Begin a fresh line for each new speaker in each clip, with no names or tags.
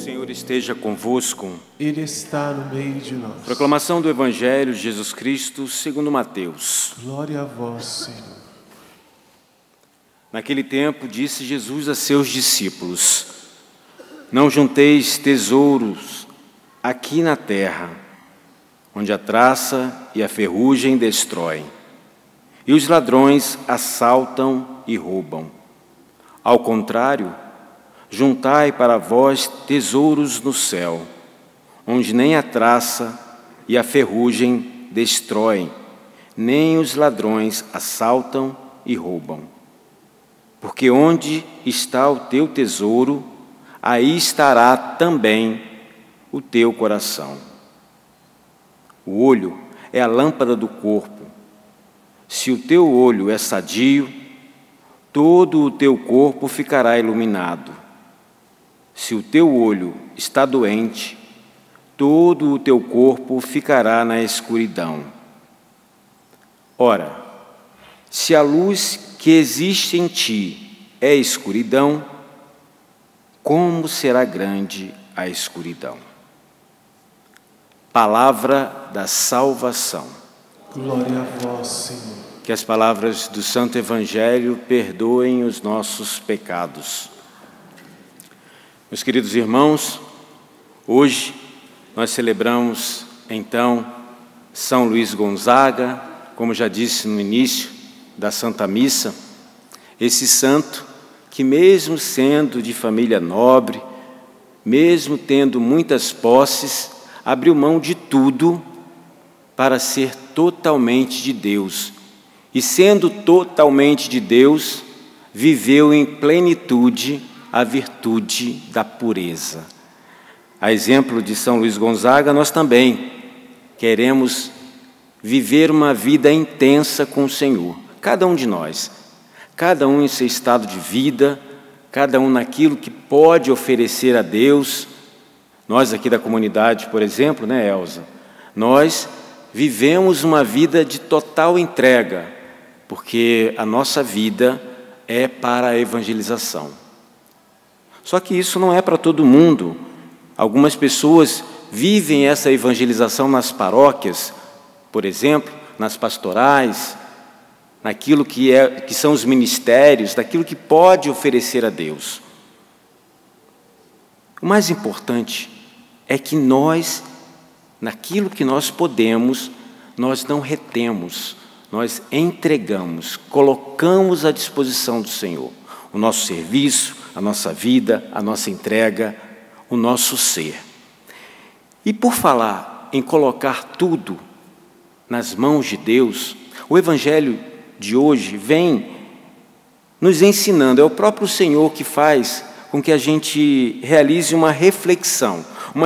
Senhor esteja convosco.
Ele está no meio de nós.
Proclamação do Evangelho de Jesus Cristo segundo Mateus.
Glória a vós, Senhor.
Naquele tempo disse Jesus a seus discípulos: Não junteis tesouros aqui na terra, onde a traça e a ferrugem destroem, e os ladrões assaltam e roubam. Ao contrário, juntai para vós tesouros no céu, onde nem a traça e a ferrugem destroem, nem os ladrões assaltam e roubam. Porque onde está o teu tesouro, aí estará também o teu coração. O olho é a lâmpada do corpo. Se o teu olho é sadio, todo o teu corpo ficará iluminado. Se o teu olho está doente, todo o teu corpo ficará na escuridão. Ora, se a luz que existe em ti é escuridão, como será grande a escuridão? Palavra da salvação.
Glória a vós, Senhor.
Que as palavras do Santo Evangelho perdoem os nossos pecados. Meus queridos irmãos, hoje nós celebramos, então, São Luís Gonzaga, como já disse no início da Santa Missa, esse santo que, mesmo sendo de família nobre, mesmo tendo muitas posses, abriu mão de tudo para ser totalmente de Deus. E, sendo totalmente de Deus, viveu em plenitude a virtude da pureza. A exemplo de São Luís Gonzaga, nós também queremos viver uma vida intensa com o Senhor. Cada um de nós, cada um em seu estado de vida, cada um naquilo que pode oferecer a Deus. Nós aqui da comunidade, por exemplo, né, Elza? Nós vivemos uma vida de total entrega, porque a nossa vida é para a evangelização. Só que isso não é para todo mundo. Algumas pessoas vivem essa evangelização nas paróquias, por exemplo, nas pastorais, naquilo que são os ministérios, daquilo que pode oferecer a Deus. O mais importante é que nós, naquilo que nós podemos, nós não retemos, nós entregamos, colocamos à disposição do Senhor o nosso serviço, a nossa vida, a nossa entrega, o nosso ser. E por falar em colocar tudo nas mãos de Deus, o Evangelho de hoje vem nos ensinando, é o próprio Senhor que faz com que a gente realize uma reflexão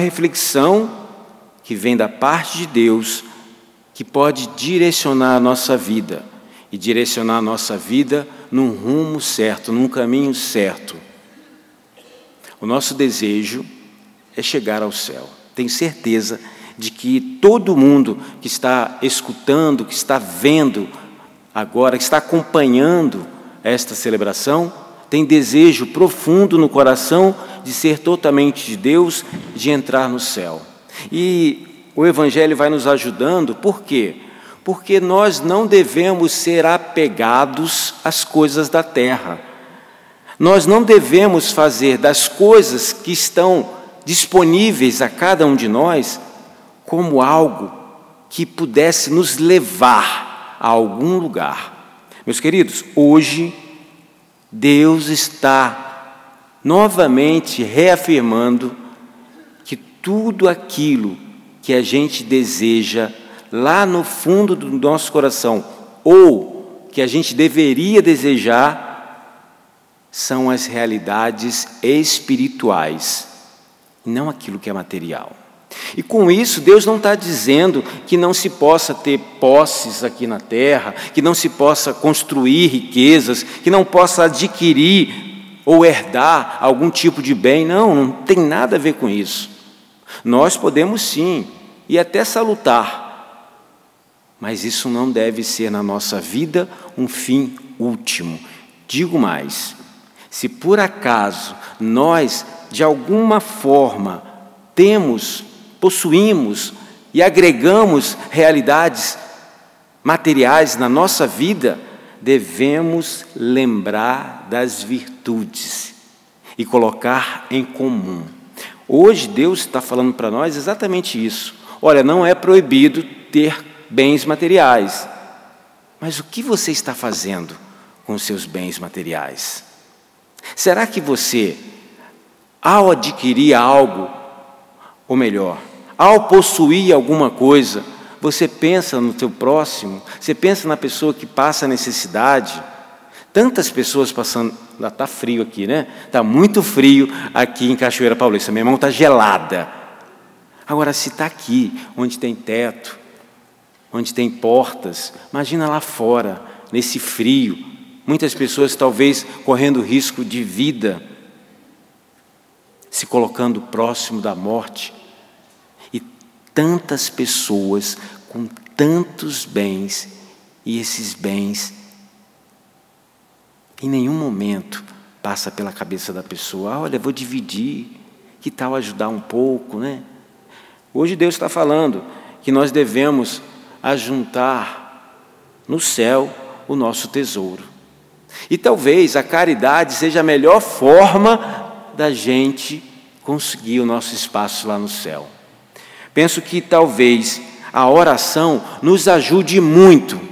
que vem da parte de Deus, que pode direcionar a nossa vida, e direcionar a nossa vida num rumo certo, num caminho certo. O nosso desejo é chegar ao céu. Tenho certeza de que todo mundo que está escutando, que está vendo agora, que está acompanhando esta celebração, tem desejo profundo no coração de ser totalmente de Deus, de entrar no céu. E o Evangelho vai nos ajudando, por quê? Porque nós não devemos ser apegados às coisas da terra. Nós não devemos fazer das coisas que estão disponíveis a cada um de nós como algo que pudesse nos levar a algum lugar. Meus queridos, hoje Deus está novamente reafirmando que tudo aquilo que a gente deseja lá no fundo do nosso coração, ou que a gente deveria desejar, são as realidades espirituais, não aquilo que é material. E com isso, Deus não está dizendo que não se possa ter posses aqui na terra, que não se possa construir riquezas, que não possa adquirir ou herdar algum tipo de bem. Não, não tem nada a ver com isso. Nós podemos sim, e até salutar, mas isso não deve ser na nossa vida um fim último. Digo mais, se por acaso nós de alguma forma, possuímos e agregamos realidades materiais na nossa vida, devemos lembrar das virtudes e colocar em comum. Hoje Deus está falando para nós exatamente isso. Olha, não é proibido ter bens materiais, mas o que você está fazendo com os seus bens materiais? Será que você, ao adquirir algo, ou melhor, ao possuir alguma coisa, você pensa no teu próximo? Você pensa na pessoa que passa necessidade? Tantas pessoas passando... Está frio aqui, né? Está muito frio aqui em Cachoeira Paulista. Minha mão está gelada. Agora, se está aqui, onde tem teto, onde tem portas, imagina lá fora, nesse frio. Muitas pessoas talvez correndo risco de vida, se colocando próximo da morte. E tantas pessoas com tantos bens, e esses bens em nenhum momento passa pela cabeça da pessoa: olha, vou dividir, que tal ajudar um pouco, né? Hoje Deus está falando que nós devemos ajuntar no céu o nosso tesouro. E talvez a caridade seja a melhor forma da gente conseguir o nosso espaço lá no céu. Penso que talvez a oração nos ajude muito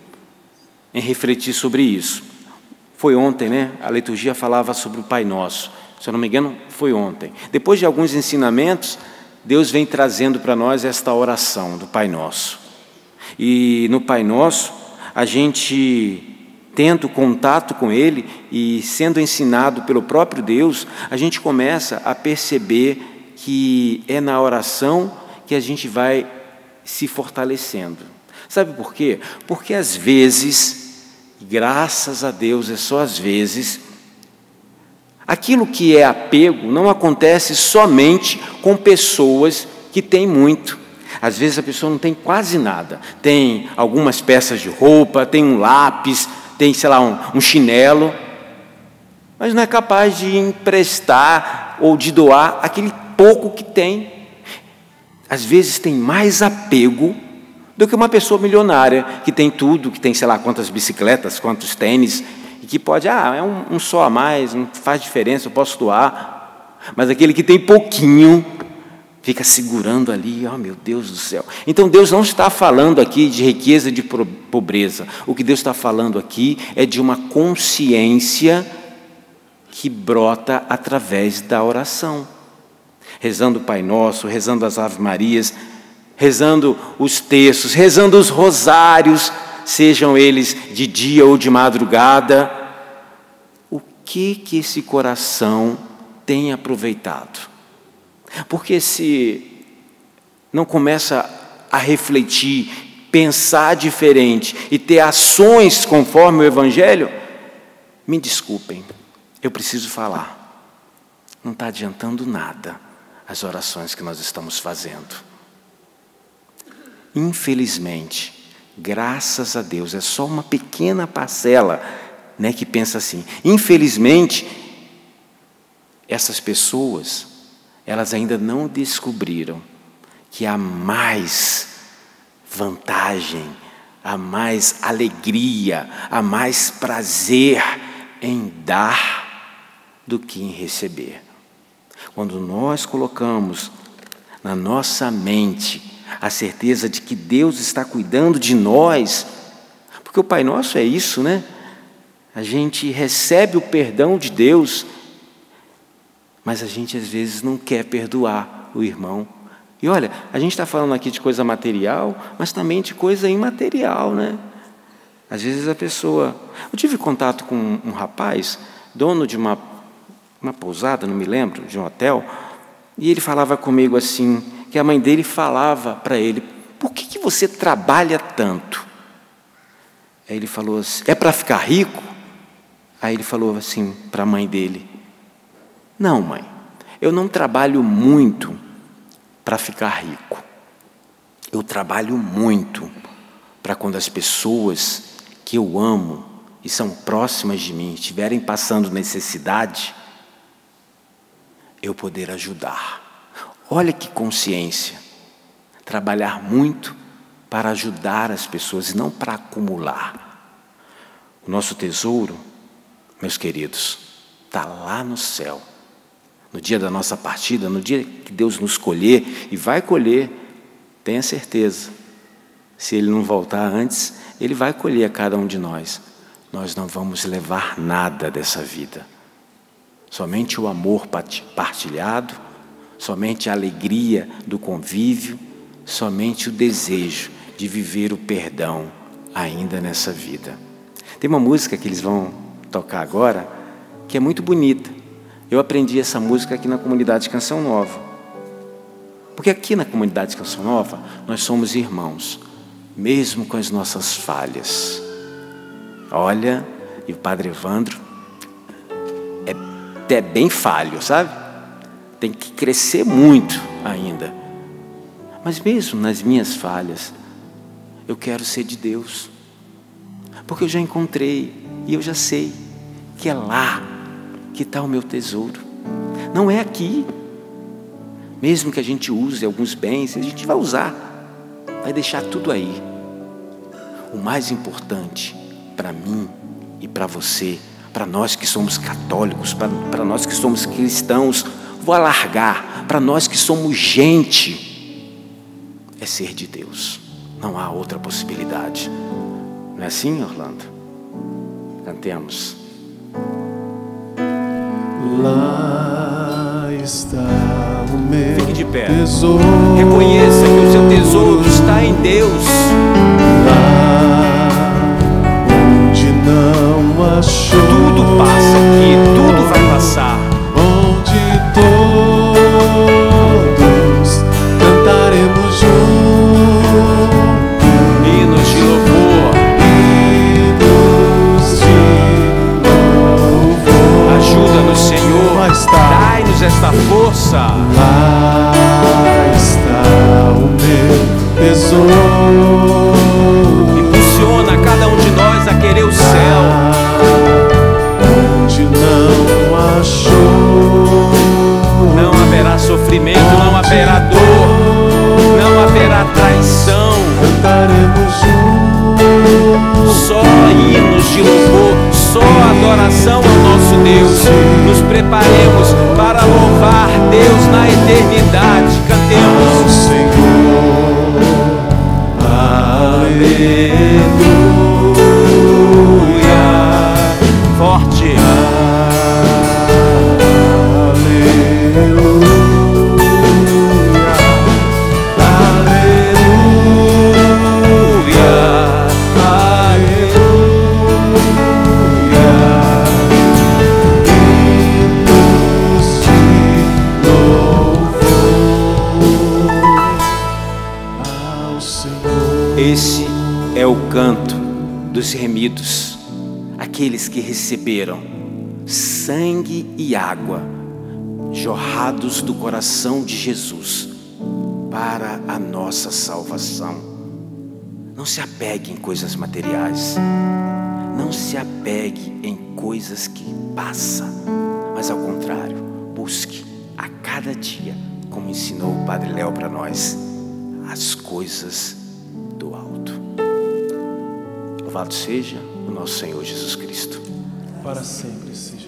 em refletir sobre isso. Foi ontem, né? A liturgia falava sobre o Pai Nosso. Se eu não me engano, foi ontem. Depois de alguns ensinamentos, Deus vem trazendo para nós esta oração do Pai Nosso. E no Pai Nosso, a gente, tendo contato com Ele e sendo ensinado pelo próprio Deus, a gente começa a perceber que é na oração que a gente vai se fortalecendo. Sabe por quê? Porque às vezes, graças a Deus, é só às vezes, aquilo que é apego não acontece somente com pessoas que têm muito. Às vezes a pessoa não tem quase nada. Tem algumas peças de roupa, tem um lápis, tem, sei lá, um chinelo, mas não é capaz de emprestar ou de doar aquele pouco que tem. Às vezes tem mais apego do que uma pessoa milionária, que tem tudo, que tem, sei lá, quantas bicicletas, quantos tênis, e que pode, é um só a mais, não faz diferença, eu posso doar. Mas aquele que tem pouquinho, fica segurando ali, meu Deus do céu. Então Deus não está falando aqui de riqueza e de pobreza. O que Deus está falando aqui é de uma consciência que brota através da oração. Rezando o Pai Nosso, rezando as Ave Marias, rezando os textos, rezando os rosários, sejam eles de dia ou de madrugada. O que esse coração tem aproveitado? Porque se não começa a refletir, pensar diferente e ter ações conforme o Evangelho, me desculpem, eu preciso falar. Não está adiantando nada as orações que nós estamos fazendo. Infelizmente, graças a Deus, é só uma pequena parcela, né, que pensa assim. Infelizmente, essas pessoas, elas ainda não descobriram que há mais vantagem, há mais alegria, há mais prazer em dar do que em receber. Quando nós colocamos na nossa mente a certeza de que Deus está cuidando de nós, porque o Pai Nosso é isso, né? A gente recebe o perdão de Deus, mas a gente às vezes não quer perdoar o irmão. E olha, a gente está falando aqui de coisa material, mas também de coisa imaterial, né? Às vezes a pessoa... Eu tive contato com um rapaz, dono de uma pousada, não me lembro, de um hotel, e ele falava comigo assim, que a mãe dele falava para ele: por que você trabalha tanto? Aí ele falou assim: é para ficar rico? Aí ele falou assim para a mãe dele: não, mãe, eu não trabalho muito para ficar rico. Eu trabalho muito para quando as pessoas que eu amo e são próximas de mim estiverem passando necessidade, eu poder ajudar. Olha que consciência. Trabalhar muito para ajudar as pessoas e não para acumular. O nosso tesouro, meus queridos, está lá no céu. No dia da nossa partida, no dia que Deus nos colher, e vai colher, tenha certeza. Se Ele não voltar antes, Ele vai colher a cada um de nós. Nós não vamos levar nada dessa vida. Somente o amor partilhado, somente a alegria do convívio, somente o desejo de viver o perdão ainda nessa vida. Tem uma música que eles vão tocar agora, que é muito bonita. Eu aprendi essa música aqui na comunidade de Canção Nova. Porque aqui na comunidade de Canção Nova, nós somos irmãos, mesmo com as nossas falhas. Olha, e o Padre Evandro é até bem falho, sabe? Tem que crescer muito ainda. Mas mesmo nas minhas falhas, eu quero ser de Deus. Porque eu já encontrei e eu já sei que é lá que está o meu tesouro. Não é aqui. Mesmo que a gente use alguns bens, a gente vai usar, vai deixar tudo aí. O mais importante para mim e para você, para nós que somos católicos, para nós que somos cristãos, vou alargar, para nós que somos gente, é ser de Deus. Não há outra possibilidade. Não é assim, Orlando? Cantemos.
Lá está o meu
Fique de pé.
tesouro.
Reconheça que o seu tesouro está em Deus.
Lá onde não achou.
Tudo passa aqui, tudo vai passar.
Onde todos cantaremos juntos
Hinos de louvor.
hinos de louvor.
Ajuda-nos, Senhor.
Lá está.
Dai-nos esta força.
Lá está o meu tesouro.
Impulsiona cada um de nós a querer o céu.
Onde não achou.
Não haverá sofrimento, não haverá dor, não haverá traição.
Cantaremos juntos.
Só hinos de louvor, só adoração ao nosso Deus. Nos preparemos para louvar Deus na eternidade.
Ao
Cantemos.
Senhor.
Aleluia. Forte. Esse é o canto dos remidos, aqueles que receberam sangue e água jorrados do coração de Jesus para a nossa salvação. Não se apegue em coisas materiais, não se apegue em coisas que passam, mas ao contrário, busque a cada dia, como ensinou o Padre Léo para nós, as coisas do alto. Louvado seja o nosso Senhor Jesus Cristo.
Para sempre seja.